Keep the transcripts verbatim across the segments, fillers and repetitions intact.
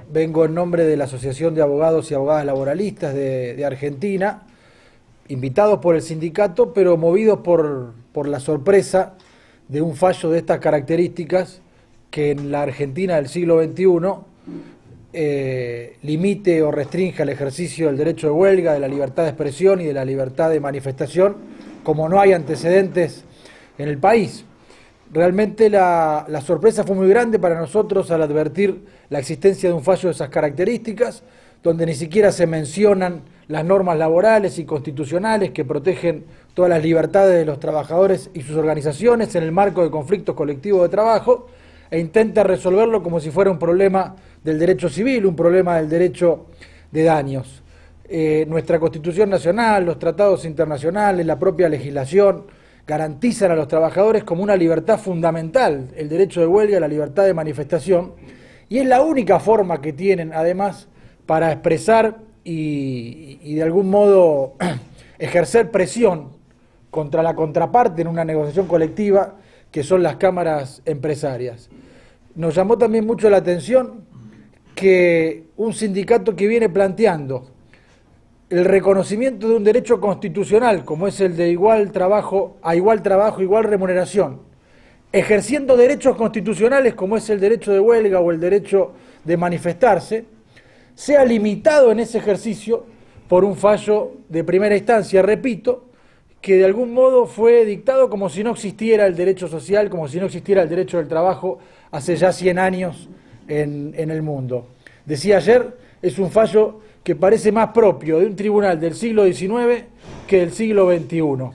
vengo en nombre de la Asociación de Abogados y Abogadas Laboralistas de, de Argentina, invitados por el sindicato, pero movidos por, por la sorpresa de un fallo de estas características que en la Argentina del siglo veintiuno eh, limite o restrinja el ejercicio del derecho de huelga, de la libertad de expresión y de la libertad de manifestación, como no hay antecedentes en el país. Realmente la, la sorpresa fue muy grande para nosotros al advertir la existencia de un fallo de esas características, donde ni siquiera se mencionan las normas laborales y constitucionales que protegen todas las libertades de los trabajadores y sus organizaciones en el marco de conflictos colectivos de trabajo, e intenta resolverlo como si fuera un problema del derecho civil, un problema del derecho de daños. Eh, nuestra Constitución Nacional, los tratados internacionales, la propia legislación garantizan a los trabajadores como una libertad fundamental el derecho de huelga, la libertad de manifestación, y es la única forma que tienen, además, para expresar y, y de algún modo ejercer presión contra la contraparte en una negociación colectiva, que son las cámaras empresarias. Nos llamó también mucho la atención que un sindicato que viene planteando el reconocimiento de un derecho constitucional, como es el de igual trabajo, a igual trabajo, igual remuneración, ejerciendo derechos constitucionales como es el derecho de huelga o el derecho de manifestarse, sea limitado en ese ejercicio por un fallo de primera instancia, repito, que de algún modo fue dictado como si no existiera el derecho social, como si no existiera el derecho del trabajo hace ya cien años en, en el mundo. Decía ayer, es un fallo que parece más propio de un tribunal del siglo diecinueve que del siglo veintiuno.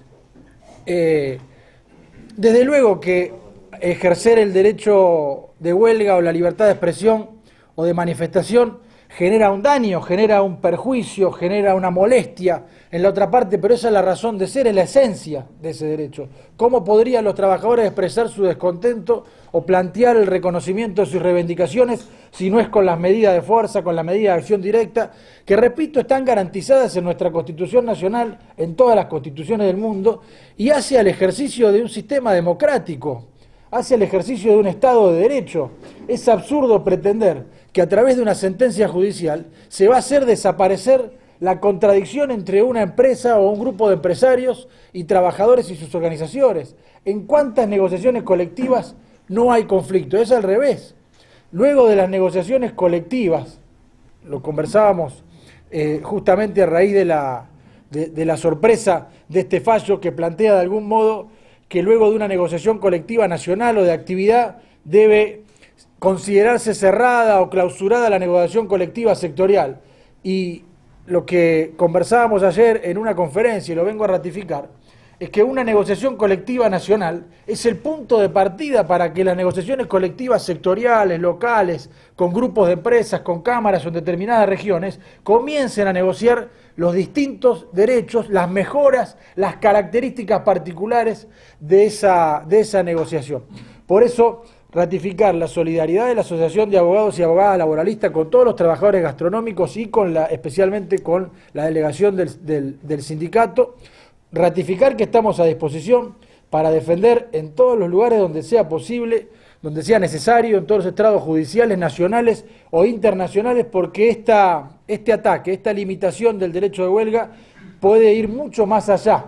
Eh, desde luego que ejercer el derecho de huelga o la libertad de expresión o de manifestación genera un daño, genera un perjuicio, genera una molestia en la otra parte, pero esa es la razón de ser, es la esencia de ese derecho. ¿Cómo podrían los trabajadores expresar su descontento o plantear el reconocimiento de sus reivindicaciones si no es con las medidas de fuerza, con las medidas de acción directa, que, repito, están garantizadas en nuestra Constitución Nacional, en todas las constituciones del mundo, y hacia el ejercicio de un sistema democrático, hacia el ejercicio de un Estado de Derecho? Es absurdo pretender que a través de una sentencia judicial se va a hacer desaparecer la contradicción entre una empresa o un grupo de empresarios y trabajadores y sus organizaciones. ¿En cuántas negociaciones colectivas no hay conflicto? Es al revés. Luego de las negociaciones colectivas, lo conversábamos eh, justamente a raíz de la, de, de la sorpresa de este fallo que plantea de algún modo que luego de una negociación colectiva nacional o de actividad debe considerarse cerrada o clausurada la negociación colectiva sectorial. Y lo que conversábamos ayer en una conferencia, y lo vengo a ratificar, es que una negociación colectiva nacional es el punto de partida para que las negociaciones colectivas sectoriales, locales, con grupos de empresas, con cámaras o en determinadas regiones, comiencen a negociar los distintos derechos, las mejoras, las características particulares de esa, de esa negociación. Por eso, ratificar la solidaridad de la Asociación de Abogados y Abogadas Laboralistas con todos los trabajadores gastronómicos y con la, especialmente con la delegación del, del, del sindicato, ratificar que estamos a disposición para defender en todos los lugares donde sea posible, donde sea necesario, en todos los estrados judiciales, nacionales o internacionales, porque esta, este ataque, esta limitación del derecho de huelga puede ir mucho más allá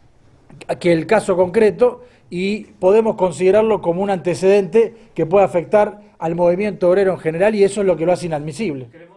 que el caso concreto, y podemos considerarlo como un antecedente que puede afectar al movimiento obrero en general, y eso es lo que lo hace inadmisible.